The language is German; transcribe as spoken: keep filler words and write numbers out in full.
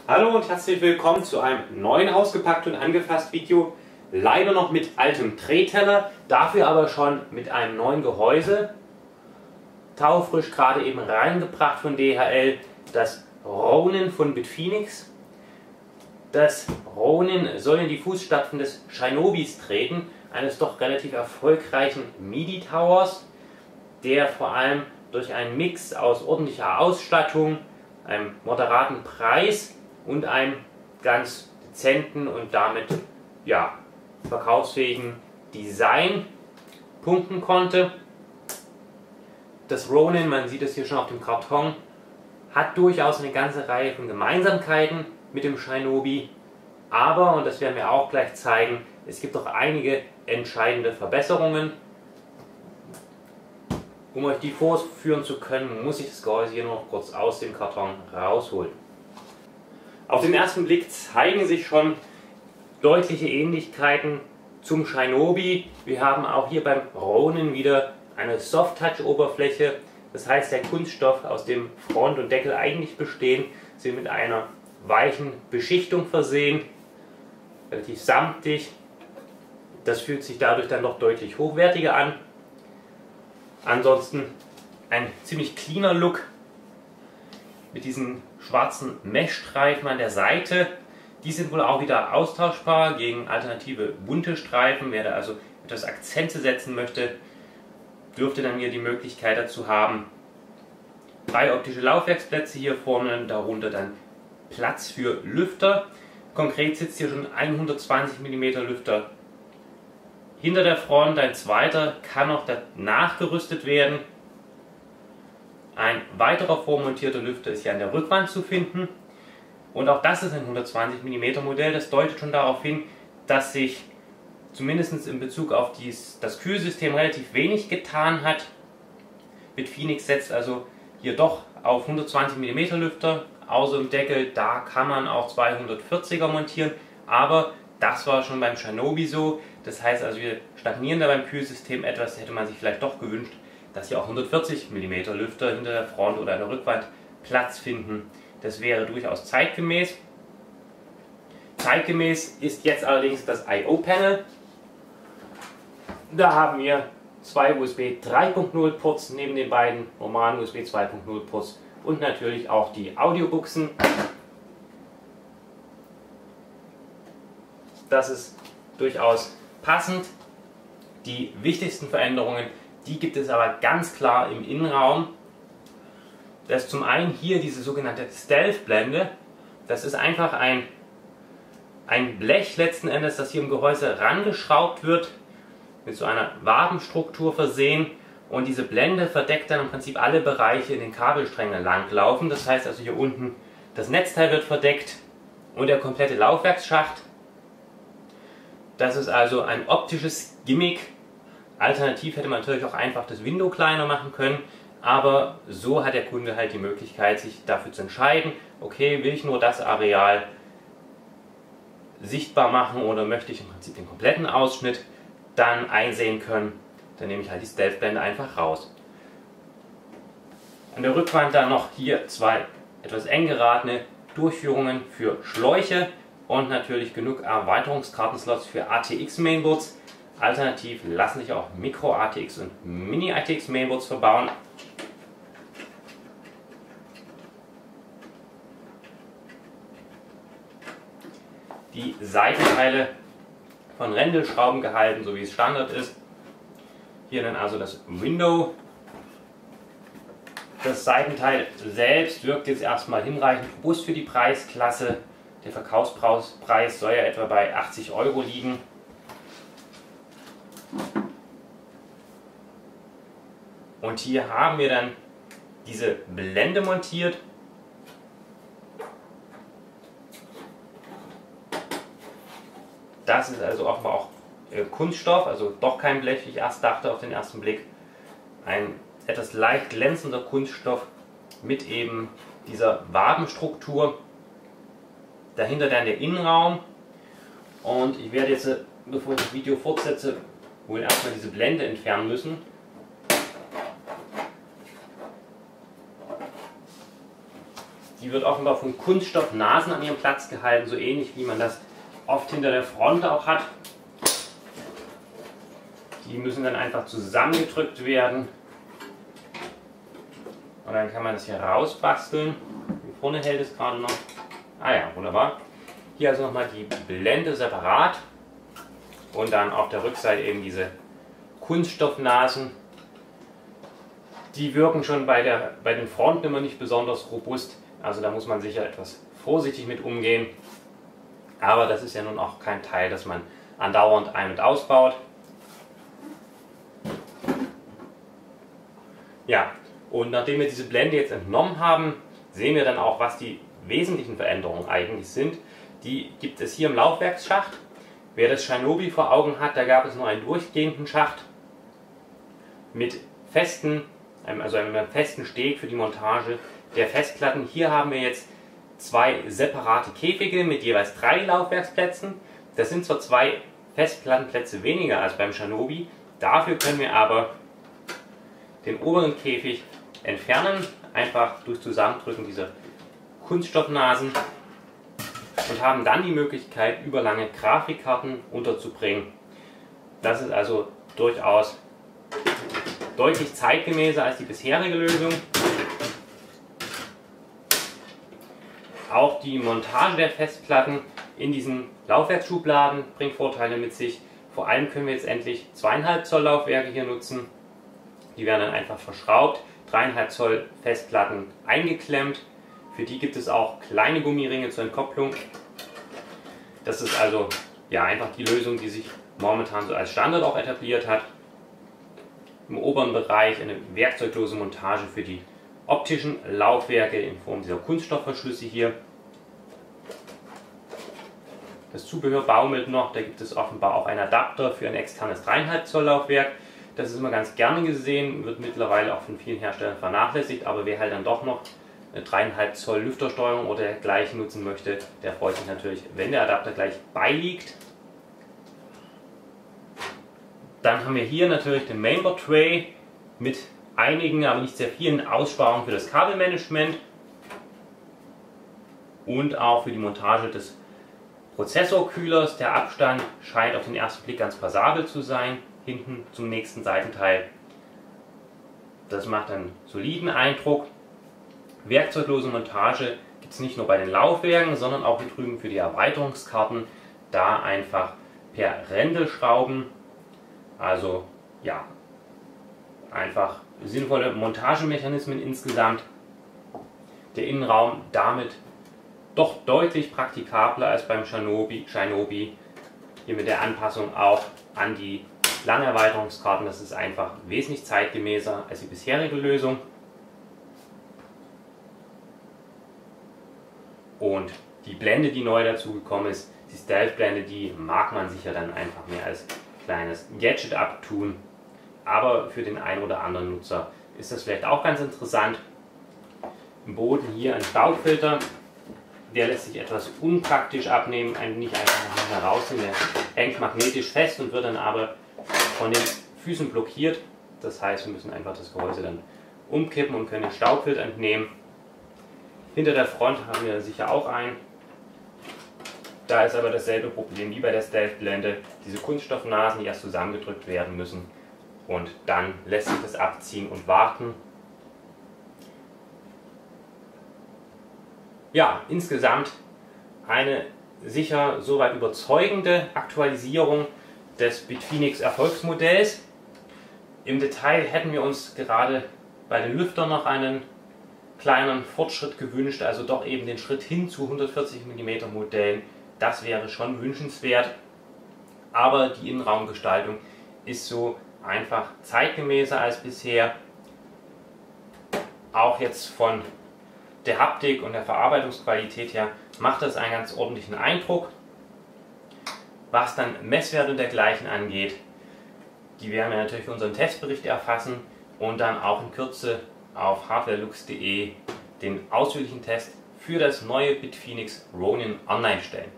Hallo und herzlich willkommen zu einem neuen ausgepackt und angefasst Video. Leider noch mit altem Drehteller, dafür aber schon mit einem neuen Gehäuse. Taufrisch gerade eben reingebracht von D H L, das Ronin von Bitfinex. Das Ronin soll in die Fußstapfen des Shinobis treten, eines doch relativ erfolgreichen MIDI Towers, der vor allem durch einen Mix aus ordentlicher Ausstattung, einem moderaten Preis und einem ganz dezenten und damit ja, verkaufsfähigen Design punkten konnte. Das Ronin, man sieht es hier schon auf dem Karton, hat durchaus eine ganze Reihe von Gemeinsamkeiten mit dem Shinobi, aber, und das werden wir auch gleich zeigen, es gibt auch einige entscheidende Verbesserungen. Um euch die vorführen zu können, muss ich das Gehäuse hier nur noch kurz aus dem Karton rausholen. Auf den ersten Blick zeigen sich schon deutliche Ähnlichkeiten zum Shinobi. Wir haben auch hier beim Ronin wieder eine Soft-Touch-Oberfläche. Das heißt, der Kunststoff, aus dem Front und Deckel eigentlich bestehen, sind mit einer weichen Beschichtung versehen, relativ samtig. Das fühlt sich dadurch dann noch deutlich hochwertiger an. Ansonsten ein ziemlich cleaner Look mit diesen schwarzen Meshstreifen an der Seite. Die sind wohl auch wieder austauschbar gegen alternative bunte Streifen. Wer da also etwas Akzente setzen möchte, dürfte dann hier die Möglichkeit dazu haben. Drei optische Laufwerksplätze hier vorne, darunter dann Platz für Lüfter. Konkret sitzt hier schon ein hundertzwanzig Millimeter Lüfter hinter der Front, ein zweiter kann noch nachgerüstet werden. Ein weiterer vormontierter Lüfter ist hier an der Rückwand zu finden. Und auch das ist ein hundertzwanzig Millimeter Modell. Das deutet schon darauf hin, dass sich zumindest in Bezug auf dies, das Kühlsystem relativ wenig getan hat. Bitfinex setzt also hier doch auf hundertzwanzig Millimeter Lüfter, außer im Deckel, da kann man auch zweihundertvierziger montieren, aber das war schon beim Shinobi so. Das heißt also, wir stagnieren da beim Kühlsystem etwas, hätte man sich vielleicht doch gewünscht, dass hier auch hundertvierzig Millimeter Lüfter hinter der Front oder an der Rückwand Platz finden. Das wäre durchaus zeitgemäß. Zeitgemäß ist jetzt allerdings das I O-Panel. Da haben wir zwei U S B drei Punkt null Ports neben den beiden normalen U S B zwei Punkt null Ports und natürlich auch die Audiobuchsen. Das ist durchaus passend. Die wichtigsten Veränderungen, die gibt es aber ganz klar im Innenraum. Das ist zum einen hier diese sogenannte Stealth-Blende. Das ist einfach ein, ein Blech letzten Endes, das hier im Gehäuse rangeschraubt wird, mit so einer Wabenstruktur versehen. Und diese Blende verdeckt dann im Prinzip alle Bereiche in den Kabelsträngen langlaufen. Das heißt also, hier unten das Netzteil wird verdeckt und der komplette Laufwerksschacht. Das ist also ein optisches Gimmick. Alternativ hätte man natürlich auch einfach das Window kleiner machen können, aber so hat der Kunde halt die Möglichkeit, sich dafür zu entscheiden, okay, will ich nur das Areal sichtbar machen oder möchte ich im Prinzip den kompletten Ausschnitt dann einsehen können, dann nehme ich halt die Stealth-Blende einfach raus. An der Rückwand dann noch hier zwei etwas eng geratene Durchführungen für Schläuche und natürlich genug Erweiterungskartenslots für A T X-Mainboards. Alternativ lassen sich auch Micro-A T X und Mini-A T X-Mainboards verbauen. Die Seitenteile von Rändelschrauben gehalten, so wie es Standard ist. Hier dann also das Window. Das Seitenteil selbst wirkt jetzt erstmal hinreichend robust für die Preisklasse. Der Verkaufspreis soll ja etwa bei achtzig Euro liegen. Und hier haben wir dann diese Blende montiert. Das ist also offenbar auch Kunststoff, also doch kein Blech, wie ich erst dachte auf den ersten Blick. Ein etwas leicht glänzender Kunststoff mit eben dieser Wabenstruktur. Dahinter dann der Innenraum. Und ich werde jetzt, bevor ich das Video fortsetze, wohl erstmal diese Blende entfernen müssen. Die wird offenbar von Kunststoffnasen an ihrem Platz gehalten, so ähnlich wie man das oft hinter der Front auch hat. Die müssen dann einfach zusammengedrückt werden. Und dann kann man das hier rausbasteln. Hier vorne hält es gerade noch. Ah ja, wunderbar. Hier also nochmal die Blende separat. Und dann auf der Rückseite eben diese Kunststoffnasen. Die wirken schon bei, der, bei den Fronten immer nicht besonders robust. Also da muss man sicher etwas vorsichtig mit umgehen. Aber das ist ja nun auch kein Teil, das man andauernd ein- und ausbaut. Ja, und nachdem wir diese Blende jetzt entnommen haben, sehen wir dann auch, was die wesentlichen Veränderungen eigentlich sind. Die gibt es hier im Laufwerksschacht. Wer das Shinobi vor Augen hat, da gab es nur einen durchgehenden Schacht mit festen, also einem festen Steg für die Montage der Festplatten. Hier haben wir jetzt zwei separate Käfige mit jeweils drei Laufwerksplätzen. Das sind zwar zwei Festplattenplätze weniger als beim Shinobi, dafür können wir aber den oberen Käfig entfernen, einfach durch Zusammendrücken dieser Kunststoffnasen, und haben dann die Möglichkeit, überlange Grafikkarten unterzubringen. Das ist also durchaus deutlich zeitgemäßer als die bisherige Lösung. Auch die Montage der Festplatten in diesen Laufwerksschubladen bringt Vorteile mit sich. Vor allem können wir jetzt endlich zwei Komma fünf Zoll Laufwerke hier nutzen. Die werden dann einfach verschraubt, drei Komma fünf Zoll Festplatten eingeklemmt. Für die gibt es auch kleine Gummiringe zur Entkopplung. Das ist also ja einfach die Lösung, die sich momentan so als Standard auch etabliert hat. Im oberen Bereich eine werkzeuglose Montage für die optischen Laufwerke in Form dieser Kunststoffverschlüsse hier. Das Zubehör baumelt noch, da gibt es offenbar auch einen Adapter für ein externes drei Komma fünf Zoll Laufwerk. Das ist immer ganz gerne gesehen, wird mittlerweile auch von vielen Herstellern vernachlässigt, aber wer halt dann doch noch eine drei Komma fünf Zoll Lüftersteuerung oder dergleichen nutzen möchte, der freut sich natürlich, wenn der Adapter gleich beiliegt. Dann haben wir hier natürlich den Mainboard Tray mit einigen, aber nicht sehr vielen Aussparungen für das Kabelmanagement und auch für die Montage des Prozessorkühlers. Der Abstand scheint auf den ersten Blick ganz passabel zu sein, hinten zum nächsten Seitenteil. Das macht einen soliden Eindruck. Werkzeuglose Montage gibt es nicht nur bei den Laufwerken, sondern auch hier drüben für die Erweiterungskarten. Da einfach per Rändelschrauben. Also ja, einfach sinnvolle Montagemechanismen insgesamt. Der Innenraum damit doch deutlich praktikabler als beim Shinobi. Shinobi. Hier mit der Anpassung auch an die Langerweiterungskarten. Das ist einfach wesentlich zeitgemäßer als die bisherige Lösung. Und die Blende, die neu dazugekommen ist, die Stealth-Blende, die mag man sich ja dann einfach mehr als kleines Gadget abtun. Aber für den einen oder anderen Nutzer ist das vielleicht auch ganz interessant. Im Boden hier ein Staubfilter, der lässt sich etwas unpraktisch abnehmen, nicht einfach noch herausnehmen. Der hängt magnetisch fest und wird dann aber von den Füßen blockiert. Das heißt, wir müssen einfach das Gehäuse dann umkippen und können den Staubfilter entnehmen. Hinter der Front haben wir sicher auch einen. Da ist aber dasselbe Problem wie bei der Stealth-Blende. Diese Kunststoffnasen, die erst zusammengedrückt werden müssen. Und dann lässt sich das abziehen und warten. Ja, insgesamt eine sicher soweit überzeugende Aktualisierung des Bitfinex Erfolgsmodells. Im Detail hätten wir uns gerade bei den Lüftern noch einen kleinen Fortschritt gewünscht, also doch eben den Schritt hin zu hundertvierzig Millimeter Modellen. Das wäre schon wünschenswert, aber die Innenraumgestaltung ist so einfach zeitgemäßer als bisher. Auch jetzt von der Haptik und der Verarbeitungsqualität her macht das einen ganz ordentlichen Eindruck. Was dann Messwerte und dergleichen angeht, die werden wir natürlich für unseren Testbericht erfassen und dann auch in Kürze auf hardwarelux punkt de den ausführlichen Test für das neue Bitfinex Ronin online stellen.